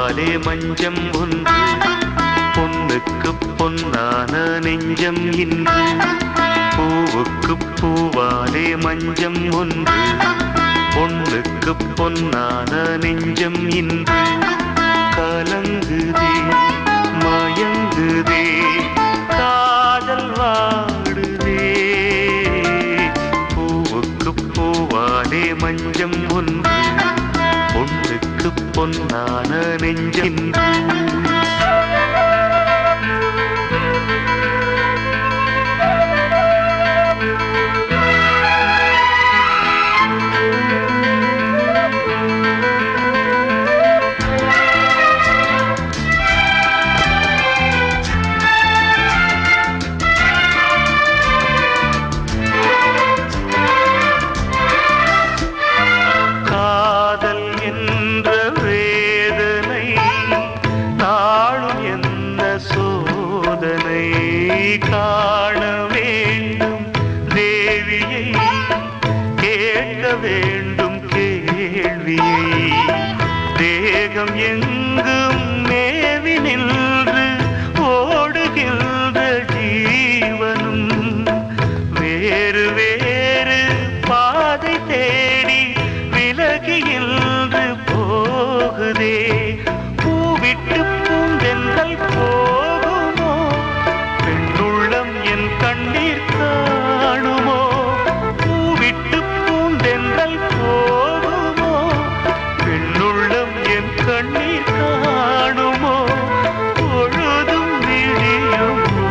பூவாலே மஞ்சம் ஒன்று பொண்ணுக்கு பொன்னான நெஞ்சம் இன்று பூவுக்கு பூவாலே மஞ்சம் ஒன்று பொண்ணுக்கு பொன்னான நெஞ்சம் இன்று கலங்குதே மயங்குதே காதல் வாடுதே பூவுக்கு பூவாலே மஞ்சம் ஒன்று பொண்ணுக்கு பொன்னான நெஞ்சம் காண வேண்டும் தேவியை கேட்க வேண்டும் கேள்வியை தேகம் எங்கும் மேவி நின்று ஓடுகின்ற ஜீவனும் வேறு வேறு பாதை தேடி விலகின்று போகுதே பூவிட்டு பூந்தென்றல் போகுமோ பெண்ணுள்ளம் என் கண்ணீர் காணுமோ பூவிட்டு பூந்தென்றல் போகுமோ பெண்ணுள்ளம் என் கண்ணீர் காணுமோ பொழுதும் விழியுமோ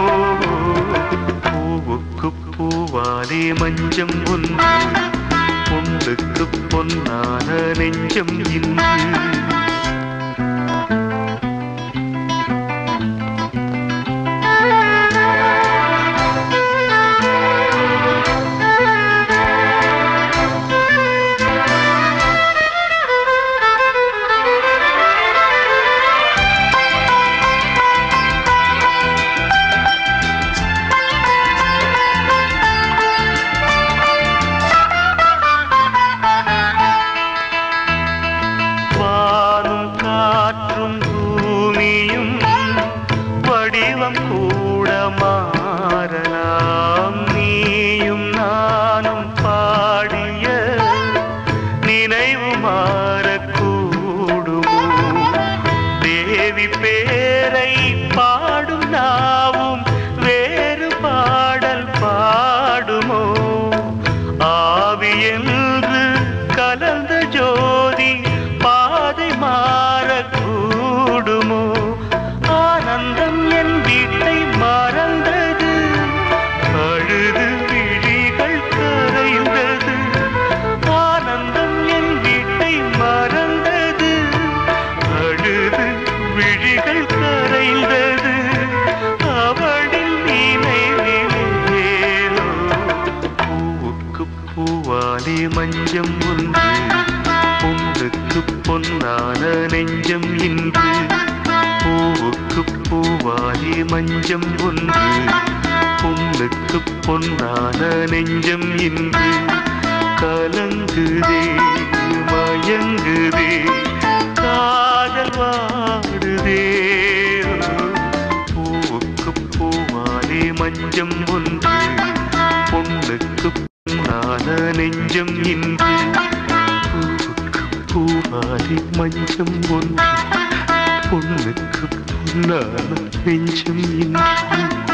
பூவுக்கு பூவாலே மஞ்சம் ஒன்று பொண்ணுக்கு பொன்னான நெஞ்சம் இன்று வடிவம் கூட மாறலாம் நீயும் நானும் பாடிய நினைவு மாறக்கூடுமோ தேவி பேரை பாடும் நாவும் வேறு பாடல் பாடுமோ ஆவி என்று கலந்த ஜோதி பாதை மாறக்கூடுமோ ஆனந்தம் என் வீட்டை மறந்தது அழுது விழிகள் கரைந்தது ஆனந்தம் என் வீட்டை மறந்தது அழுது விழிகள் கரைந்தது அவளின் நினைவிலேனோ பூவுக்கு பூவாலே மஞ்சம் ஒன்று பொண்ணுக்கு பொன்னான நெஞ்சம் இன்று பூவுக்கு பூவாலே மஞ்சம் ஒன்று பொண்ணுக்கு பொன்னான நெஞ்சம் இன்று கலங்குதே மயங்குதே காதல் வாடுதே பூவுக்கு பூவாலே மஞ்சம் ஒன்று பொண்ணுக்கு பொன்னான நெஞ்சம் இன்று பூவுக்கு பூவாலே மஞ்சம் ஒன்று பொண்ணுக்கு பொன்னான நெஞ்சம் இன்று